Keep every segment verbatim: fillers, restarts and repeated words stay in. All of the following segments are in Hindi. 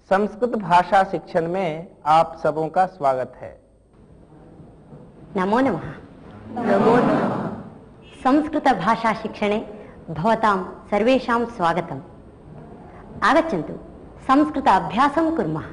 संस्कृत भाषा शिक्षण में आप सबों का स्वागत है। नमो नमः। नमो नमः। संस्कृत भाषा शिक्षणे भवतां सर्वेषां स्वागतम्। आगच्छन्तु संस्कृत अभ्यासं कुर्मः।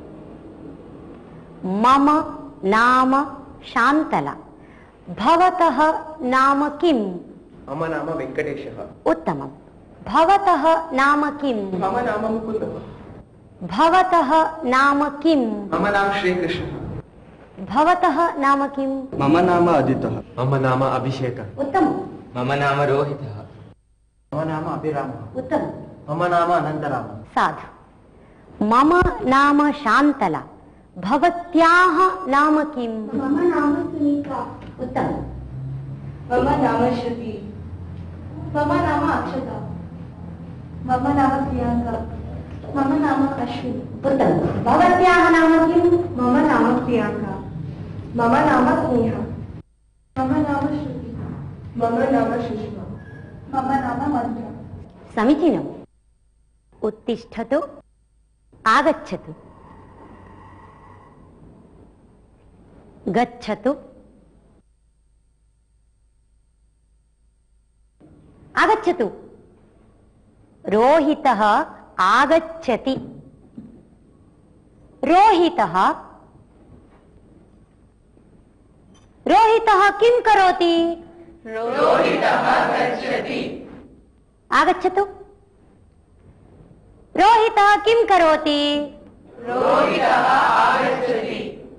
मम नाम शान्तला। भवतः नाम किम्? मम नाम वेङ्कटेशः। उत्तमम्। भवतः नाम किम्? मम नाम मुकुन्दः। भवतः नाम किम्? मम नाम श्रीकृष्णः। भवतः नाम किम्? मम नाम अदितः। मम नाम अभिषेकः। उत्तमम्। मम नाम रोहितः। मम नाम अभिरामः। उत्तमम्। मम नाम अनन्तरामः। साधु। मम नाम शान्तला। भवत्याः नाम किम्? मम नाम सुनीता। उत्तमम्। मम नाम श्रुति। मम नाम अक्षता। मम नाम प्रियंका। मम नाम अश्विनी। उत्तमम्। भवत्याः नाम किम्? मम नाम प्रियंका। मम नाम स्नेहा। मम नाम श्रुति। मम नाम सुषमा। मम नाम मन्त्रा। समीचीनम्। उत्तिष्ठतु, आगच्छतु, गच्छतु, आगच्छतु। रोहितः आगच्छति। रोहितः रोहितः किं करोति? रोहितः गच्छति। आगच्छतु। रोहितः किं करोति? रोहितः आगच्छति।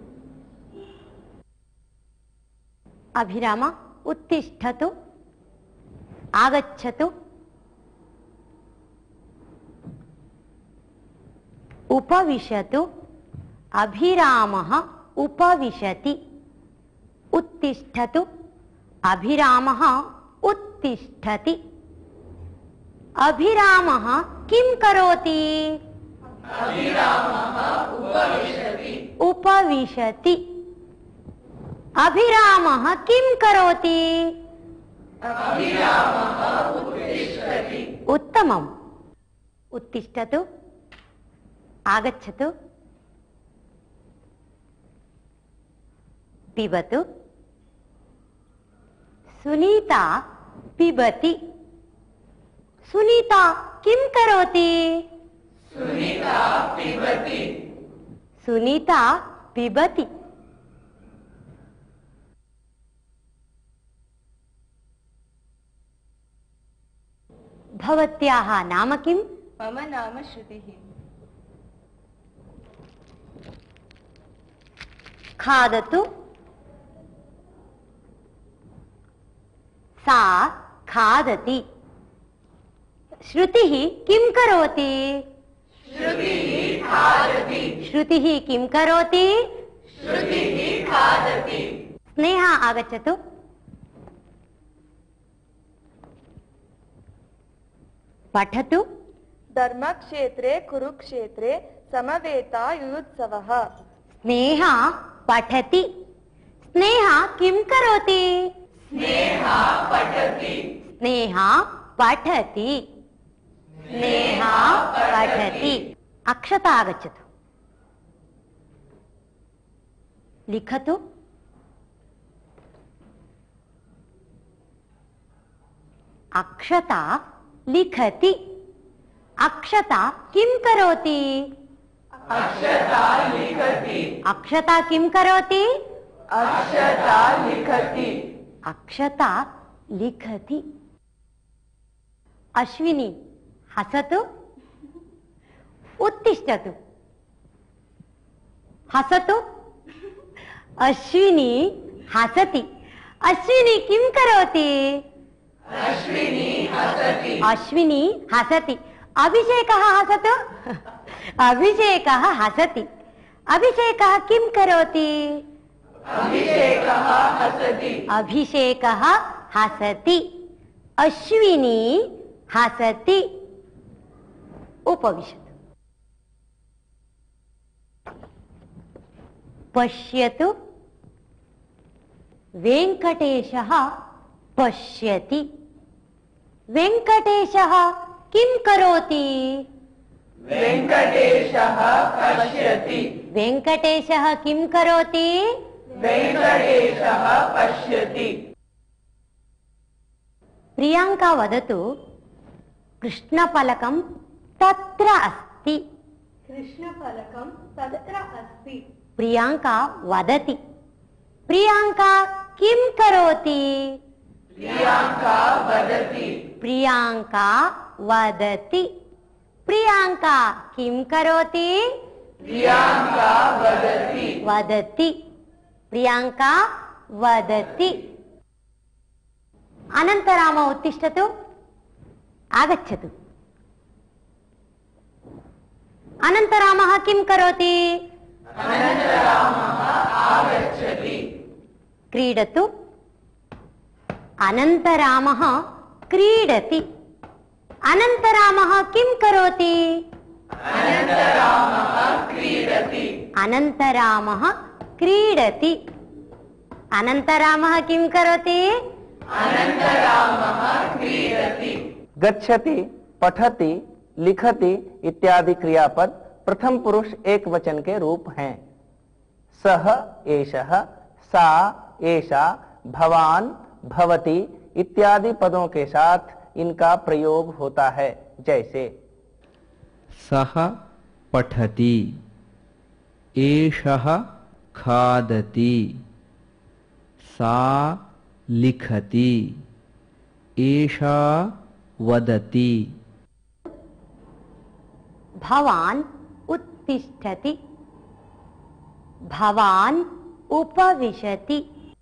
अभिराम उत्तिष्ठतु, आगच्छतु, उपविशतु। अभिरामः उपविशति। उत्तिष्ठतु। अभिरामः उत्तिष्ठति। अभिरामः किं करोति? अभिरामः उपविशति। उपविशति। अभिरामः किं करोति? अभिरामः उत्तिष्ठति। उत्तमम्। उत्तिष्ठतु, आगच्छतु, पिबतु। सुनीता पिबति। सुनीता किं करोति? सुनीता पिबति। सुनीता पिबति। भवत्याः नाम किम्? मम नाम श्रुतिः। खादतु। सा खादति। श्रुतिः किं करोति? श्रुतिः खादति। श्रुतिः किं करोति? श्रुतिः खादति। स्नेहा आगच्छतु। पठतु। धर्मक्षेत्रे कुरुक्षेत्रे समवेता युयुत्सवः। स्नेहा पठति। स्नेहा किं करोति? स्नेहा पठति। स्नेहा पठति। स्नेहा पठति। अक्षता आगच्छतु। लिखतु। अक्षता लिखति। अक्षता किं करोति? अक्षता लिखति। अक्षता किं करोति? अक्षता लिखति। अक्षता लिखति। अश्विनी हसतु। उत्तिष्ठतु। हसतु। अश्विनी हसति। अश्विनी किं करोति? अश्विनी हसति। अश्विनी हसति। अभिषेकः हसतु। अभिषेकः हसति। अभिषेकः किं करोति? अभिषेकः हसति। अभिषेकः हसति। अश्विनी हसति। उपविशतु। पश्यतु। वेङ्कटेशः पश्यति। वेङ्कटेशः किं करोति? वेङ्कटेशः पश्यति। वेङ्कटेशः किं करोति? वेङ्कटेशः पश्यति। प्रियङ्का वदतु, कृष्णफलकं तत्र अस्ति। कृष्णफलकं तत्र अस्ति। प्रियङ्का वदति, प्रियङ्का किं करोति? प्रियङ्का वदति। प्रियङ्का वदति। प्रियङ्का किं करोति? प्रियङ्का वदति। वदति। प्रियङ्का वदति। अनन्तराम उत्तिष्ठतु, आगच्छतु। अनन्तरामः किं करोति? अनन्तरामः आगच्छति। क्रीडतु। अनन्तरामः क्रीडति। अनन्तरामः किं करोति? अनन्तरामः क्रीडति। अनन्तरामः क्रीडति। अनन्तरामः किं करोति? अनन्तरामः क्रीडति। गच्छति, पठति, लिखति इत्यादि क्रियापद प्रथम पुरुष एक वचन के रूप हैं। सह, एषः, सा, एषा, भवान, भवति इत्यादि पदों के साथ इनका प्रयोग होता है। जैसे सः पठति, एषः खादति, सा लिखति, एषा वदति। भवान् उत्तिष्ठति। भवान् उपविशति।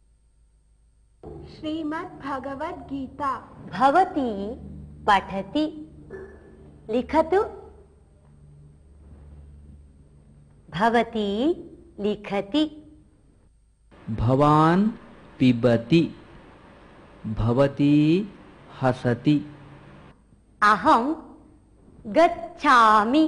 श्रीमद्भगवद्गीता। भवती पठति। लिखतु। भवती लिखति। भवान् पिबति, भवती हसति। अहं गच्छामि।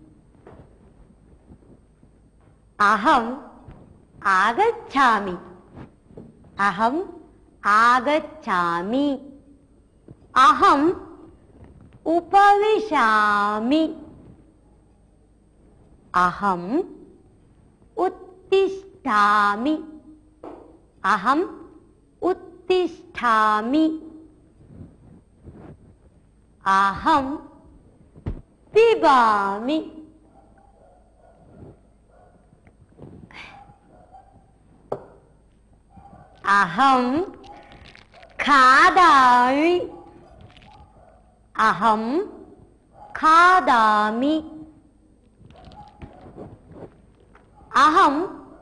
अहम् आगच्छामि। अहम् आगच्छामि। अहम् उपविशामि। अहम् उत्तिष्ठामि। अहम् उत्तिष्ठामि। अहं पिबामि। अहं खादामि। अहं खादामि। अहं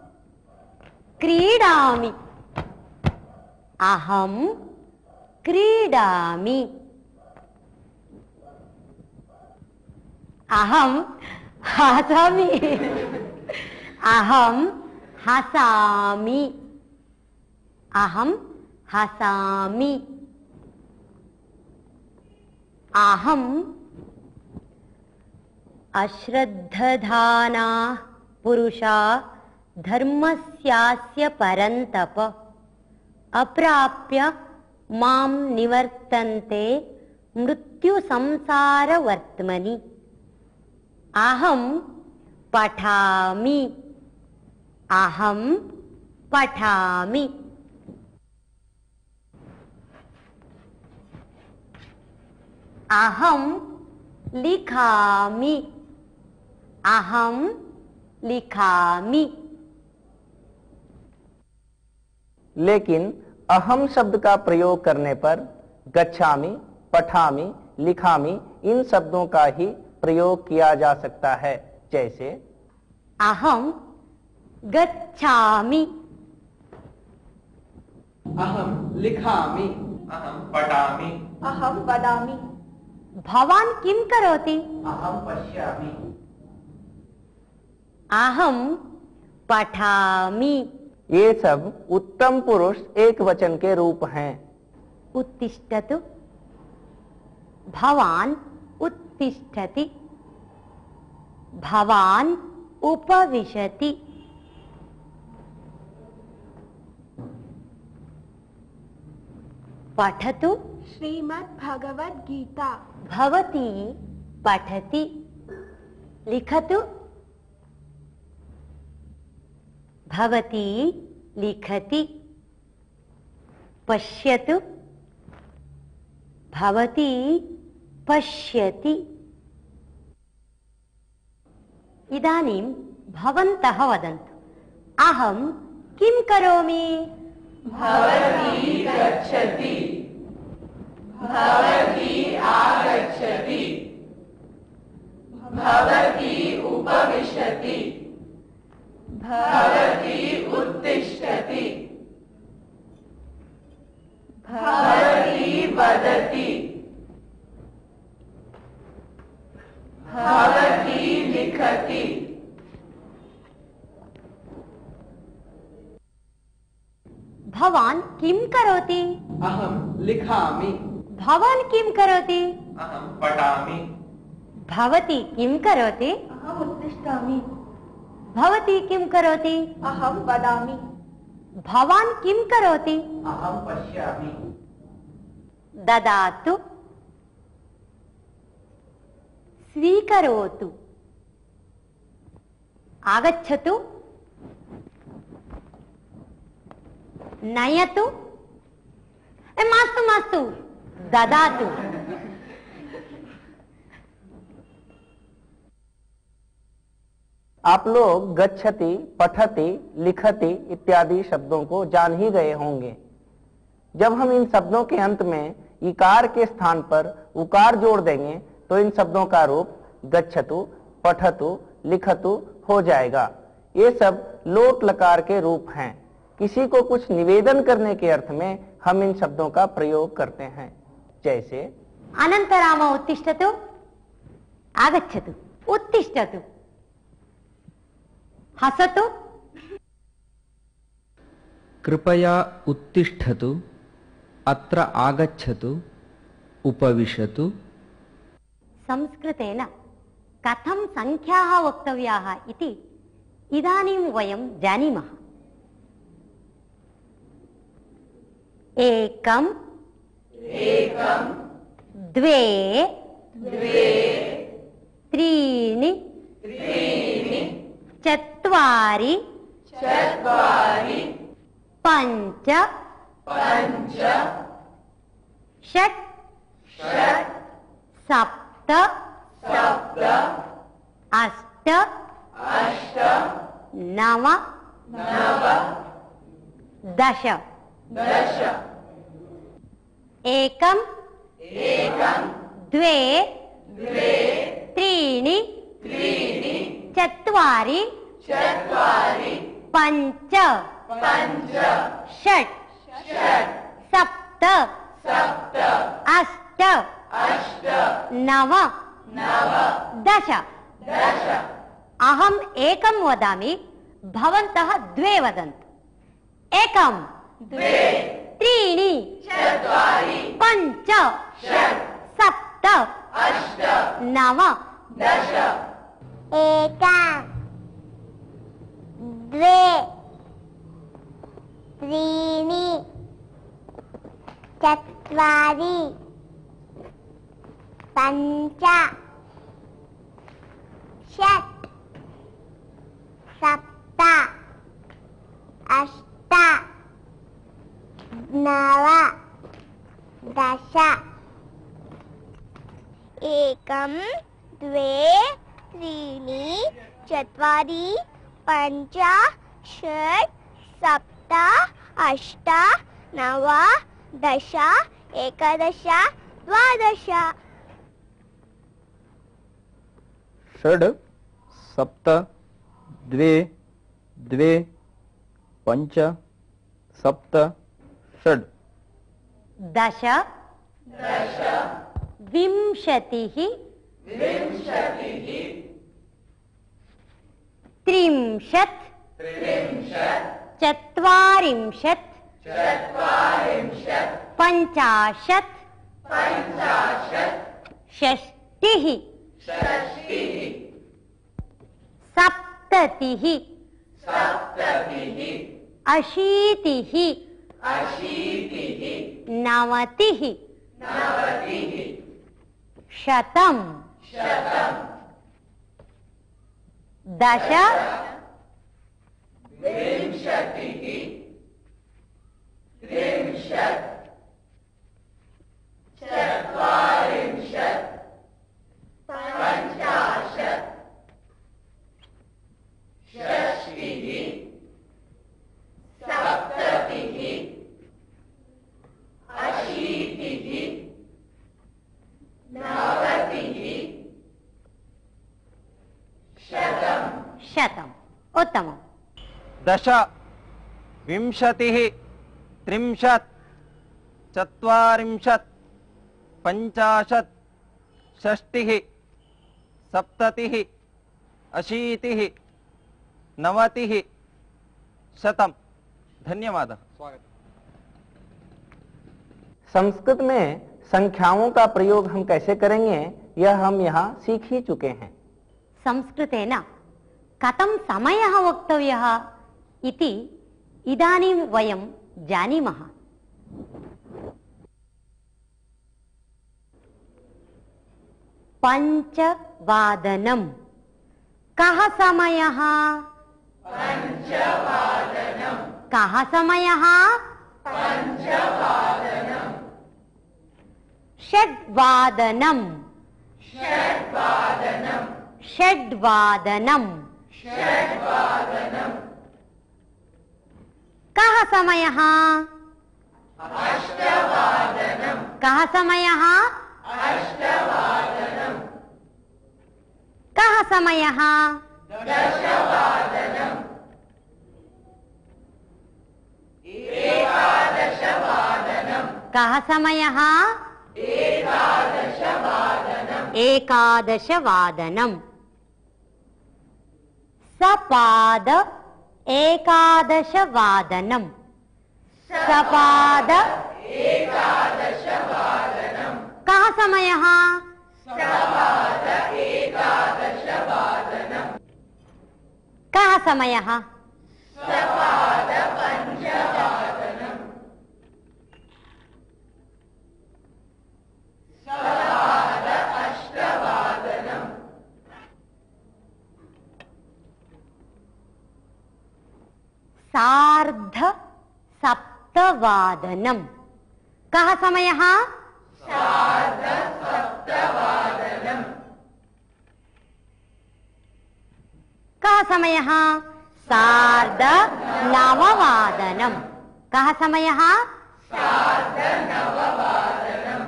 क्रीडामि। अहं क्रीडामि। अहं हसामि। अहं हसामि। अहं हसामि। अहम् अश्रद्धधाना पुरुषा धर्मस्यास्य परन्तप अप्राप्य मां निवर्तन्ते मृत्युसंसारवर्त्मनि। अहं पठामि। अहं पठामि। अहं लिखामि। अहं लिखामि। लेकिन अहम शब्द का प्रयोग करने पर गच्छामि, पठामि, लिखामि इन शब्दों का ही प्रयोग किया जा सकता है। जैसे अहं गच्छामि। अहं लिखामि। अहं पठामि। अहं वदामि। भवान् किं करोति? अहं पश्यामि। अहं पठामि। ये सब उत्तम पुरुष एक वचन के रूप हैं। उत्तिष्ठतु। भवान् उत्तिष्ठति। भवान् उपविशति। पठतु। श्रीमद्भगवद्गीता। भवती पठति। लिखतु भवती लिखति पश्यतु भवती पश्यति इदानीं भवन्तः वदन्तु अहं किं करोमि भवती गच्छति भवती आगच्छति भवती उपविशति भवती उत्तिष्ठति भवती वदति भवती लिखति भवान् किं करोति अहं लिखामि भवान् किं करोति अहं पठामि भवती किं करोति अहम् उत्तिष्ठामि भवती किं करोति अहं वदामि भवान् किं करोति अहं पश्यामि ददातु स्वीकरोतु आगच्छतु नयतु ए मास्तु मास्तु ददातु आप लोग गच्छति, पठति, लिखति इत्यादि शब्दों को जान ही गए होंगे। जब हम इन शब्दों के अंत में इकार के स्थान पर उकार जोड़ देंगे तो इन शब्दों का रूप गच्छतु, पठतु, लिखतु हो जाएगा। ये सब लोट लकार के रूप हैं। किसी को कुछ निवेदन करने के अर्थ में हम इन शब्दों का प्रयोग करते हैं। जैसे अनन्तराम उत्तिष्ठतु आगच्छतु उत्तिष्ठतु हसतु कृपया उत्तिष्ठतु अत्र आगच्छतु उपविशतु संस्कृतेन कथं संख्याः वक्तव्याः इति इदानीं वयं जानीमः। एकम् एकं द्वे द्वे त्रीणि त्रीणि चत्वारि चत्वारि पञ्च पञ्च षट् षट् सप्त सप्त अष्ट अष्ट नव नव दश दश एकम् एकं द्वे द्वे त्रीणि त्रीणि चत्वारि चत्वारि पञ्च पञ्च षट् षट् सप्त सप्त अष्ट अष्ट नव नव दश दश अहम् एकं वदामि भवन्तः द्वे वदन्तु। एकं द्वे त्रीणि चत्वारि पञ्च षट् सप्त अष्ट नव दश एकं द्वे त्रीणि चत्वारि पञ्च षट् सप्त अष्ट नव दश एकं द्वे त्रीणि चत्वारि पञ्च षट् सप्त अष्ट नव दश एकादश द्वादश षड् सप्त द्वे द्वे पञ्च सप्त षड् दश दश विंशतिः विंशतिः त्रिंशत् त्रिंशत् चत्वारिंशत् चत्वारिंशत् पञ्चाशत् पञ्चाशत् षष्टिः षष्टिः सप्ततिः सप्ततिः अशीतिः अशीतिः नवतिः नवतिः शतं शतं दश विंशतिः त्रिंशत् चत्वारिंशत् पञ्चाशत् षष्टिः सप्ततिः अशीतिः नवतिः शतम् शतम् उत्तमम् दश विंशतिः त्रिंशत् चत्वारिंशत् पञ्चाशत् षष्टिः सप्ततिः अशीतिः नवतिः शतम्। धन्यवाद। संस्कृत में संख्याओं का प्रयोग हम कैसे करेंगे यह हम यहाँ सीख ही चुके हैं। संस्कृतेन कथं समयः वक्तव्यः इति इदानीं वयं जानीमः। पञ्चवादनं कः समयः? पञ्चवादनं कः समयः? पञ्चवादनं षड्वादनं षड्वादनं षड्वादनं षड्वादनं कः समयः? अष्टवादनं कः समयः? अष्टवादनं कः समयः? दशवादनं एकादशवादनं कः समयः? एकादशवादनं एकादशवादनं सपाद एकादशवादनं सपाद एकादशवादनं कः समयः? सपाद एकादशवादनं कः समयः? सपाद पञ्चवादनं सपाद अष्टवादनं सार्ध सप्तवादनं कः समयः? सार्ध सप्तवादनं कः समयः? सार्ध नववादनं कः समयः? सार्ध नववादनं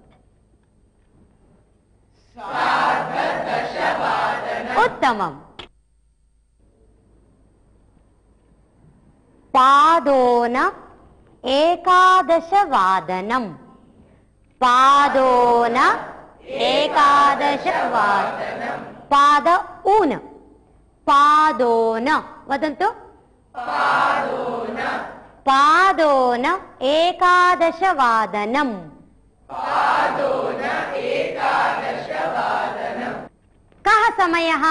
सार्ध दशवादनं उत्तमम्। पादोन एकादशवादनं पादोन एकादशवादनं पाद ऊन पादोन वदन्तु पादोन पादोन एकादशवादनं पादोन एकादशवादनं कः समयः?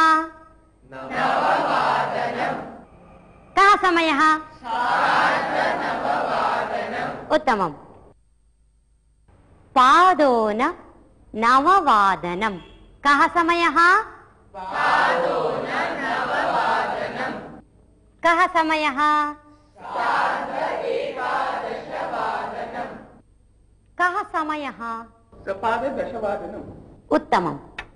नववादनं कः समयः? सार्ध नववादनं उत्तमम्। पादोन नववादनं कः समयः? पादोन नववादनं कः समयः? सार्ध एकादशवादनं कः समयः? सपाद दशवादनम् उत्तमम्।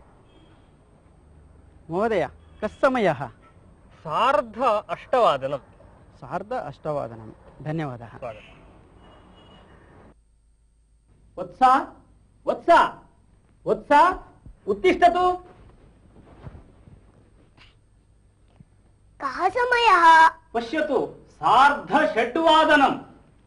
महोदय कः समयः? सार्ध अष्टवादनं सार्ध अष्टवादनं धन्यवादः। वत्सा वत्सा वत्सा उत्तिष्ठतु। कः समयः? पश्यतु सार्धषड्वादनम्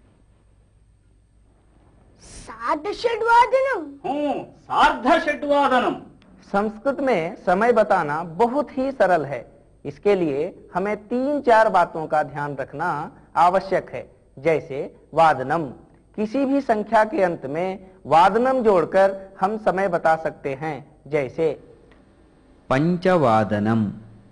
सार्धषड्वादनं हूँ सार्धषड्वादनम्। संस्कृत में समय बताना बहुत ही सरल है। इसके लिए हमें तीन चार बातों का ध्यान रखना आवश्यक है। जैसे वादनम, किसी भी संख्या के अंत में वादनम जोड़कर हम समय बता सकते हैं। जैसे पंचवादनम,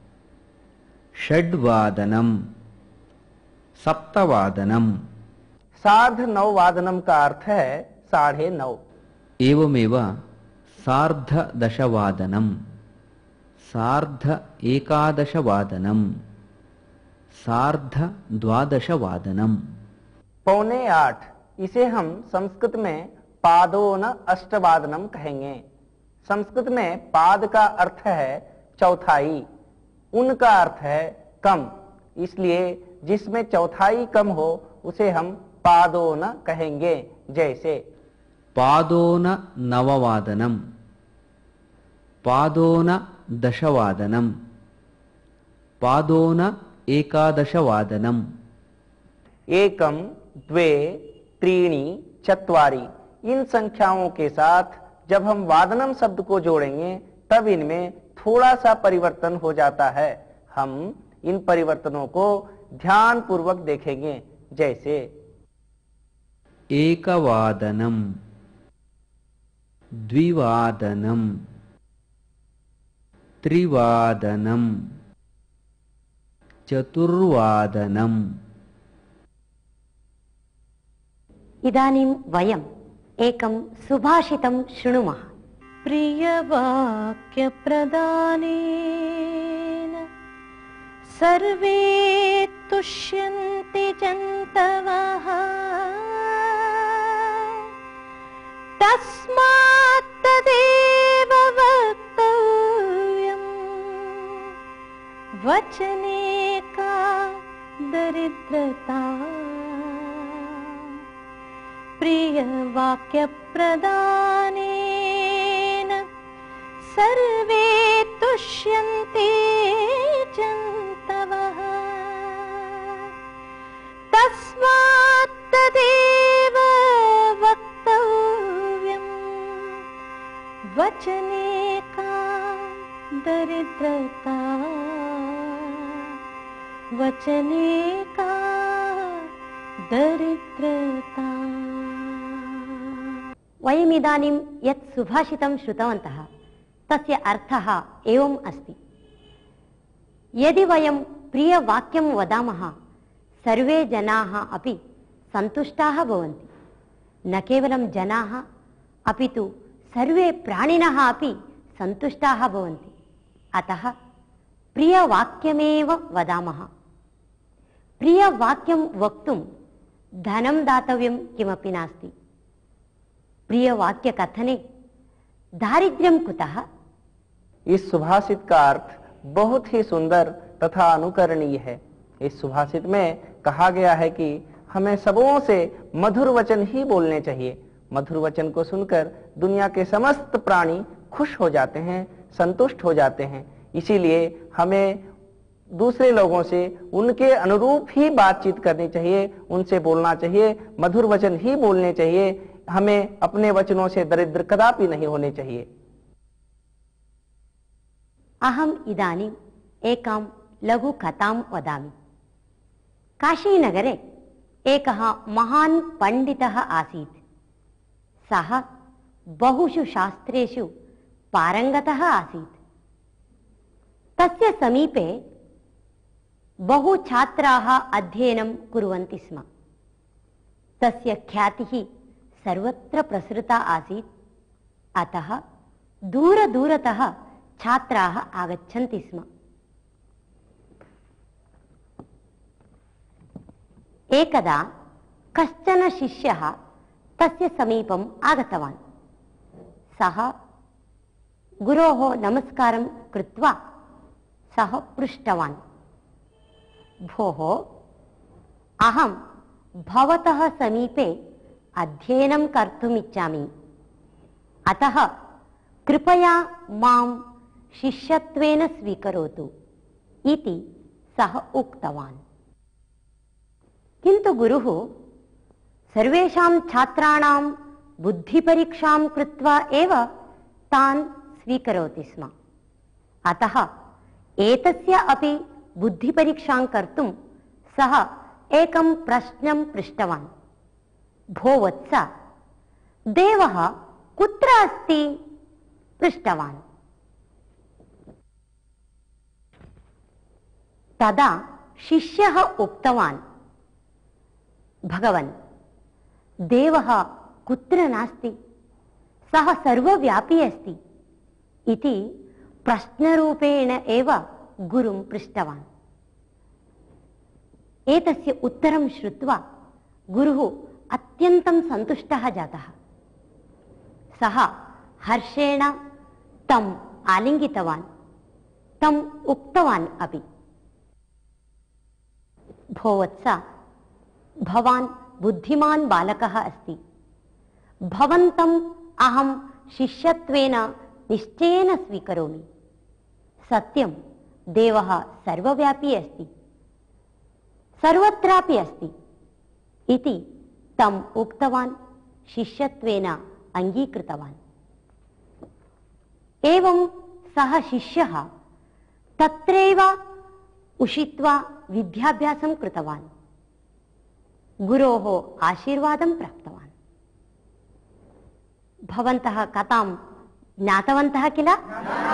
षड्वादनम, सप्तवादनम। सार्ध नौ वादनम का अर्थ है साढ़े नौ। एवमेव सार्धदशवादनम, सार्ध एकादशवादनम् सार्ध द्वादशवादनम् पौने आठ, इसे हम संस्कृत में पादोन अष्टवादनम कहेंगे। संस्कृत में पाद का अर्थ है चौथाई, उन का अर्थ है कम, इसलिए जिसमें चौथाई कम हो उसे हम पादोन कहेंगे। जैसे पादोन नववादनम् पादोन दशवादनम् पादोन एकादशवादनम् एकम, द्वे, त्रीणि, चत्वारि, इन संख्याओं के साथ जब हम वादनम शब्द को जोड़ेंगे तब इनमें थोड़ा सा परिवर्तन हो जाता है। हम इन परिवर्तनों को ध्यान पूर्वक देखेंगे। जैसे एकवादनम् द्विवादनम् त्रिवादनम् चतुर्वादनम्। इदानीं वयम् एकं सुभाषितं शृणुमः। प्रियवाक्यप्रदानेन सर्वे तुष्यन्ति जन्तवः तस्मात् तदेव वक्तव्यम् वचने का दरिद्रता। प्रियवाक्यप्रदानेन सर्वे तुष्यन्ति जन्तवः तस्मात् तदेव वक्तव्यम् वचने का दरिद्रता वचने का दरिद्रता। वयमिदानीं यत् सुभाषितं श्रुतवन्तः तस्य अर्थः एवम् अस्ति। यदि वयं प्रियवाक्यं वदामः सर्वे जनाः अपि सन्तुष्टाः भवन्ति। न केवलं जनाः अपि तु सर्वे प्राणिनः अपि सन्तुष्टाः भवन्ति। अतः प्रियवाक्यमेव वदामः। प्रियवाक्यं वक्तुं धनं दातव्यं किमपि नास्ति। प्रियवाक्यकथने दारिद्र्यं कुतः? इस सुभाषित का अर्थ बहुत ही सुंदर तथा अनुकरणीय है। इस सुभाषित में कहा गया है कि हमें सबों से मधुर वचन ही बोलने चाहिए। मधुर वचन को सुनकर दुनिया के समस्त प्राणी खुश हो जाते हैं, संतुष्ट हो जाते हैं। इसीलिए हमें दूसरे लोगों से उनके अनुरूप ही बातचीत करनी चाहिए, उनसे बोलना चाहिए, मधुर वचन ही बोलने चाहिए। हमें अपने वचनों से दरिद्र कदापि नहीं होने चाहिए। अहम् इदानीम् एकां लघुकथां वदामि। काशीनगरे एकः महान् पण्डितः आसीत्। सः बहुषु शास्त्रेषु पारङ्गतः आसीत्। तस्य समीपे बहु छात्राः अध्ययनं कुर्वन्ति स्म। तस्य ख्यातिः सर्वत्र प्रसृता आसीत्। अतः दूरदूरतः छात्राः आगच्छन्ति स्म। एकदा कश्चन शिष्यः तस्य समीपम् आगतवान्। सः गुरोः नमस्कारं कृत्वा सः पृष्टवान्, भोः, अहं भवतः समीपे अध्ययनं कर्तुम् इच्छामि। अतः कृपया मां शिष्यत्वेन स्वीकरोतु इति सः उक्तवान्। किन्तु गुरुः सर्वेषां छात्राणां बुद्धिपरीक्षां कृत्वा एव तान् स्वीकरोति स्म। अतः एतस्य अपि बुद्धिपरीक्षां कर्तुं सः एकं प्रश्नं पृष्टवान्। भो वत्स, देवः कुत्र अस्ति? पृष्टवान्। तदा शिष्यः उक्तवान्, भगवन्, देवः कुत्र नास्ति, सः सर्वव्यापी अस्ति इति प्रश्नरूपेण एव गुरुं पृष्टवान्। एतस्य उत्तरं श्रुत्वा गुरुः अत्यन्तं सन्तुष्टः जातः। सः हर्षेण तम् आलिङ्गितवान्, तम् उक्तवान् अपि, भो वत्स, भवान् बुद्धिमान् बालकः अस्ति। भवन्तम् अहं शिष्यत्वेन निश्चयेन स्वीकरोमि। सत्यं, देवः सर्वव्यापी अस्ति, सर्वत्रापि अस्ति इति तम् उक्तवान्, शिष्यत्वेन अङ्गीकृतवान्। एवं सः शिष्यः तत्रैव उषित्वा विद्याभ्यासं कृतवान्, गुरोः आशीर्वादं प्राप्तवान्। भवन्तः कथां ज्ञातवन्तः किल?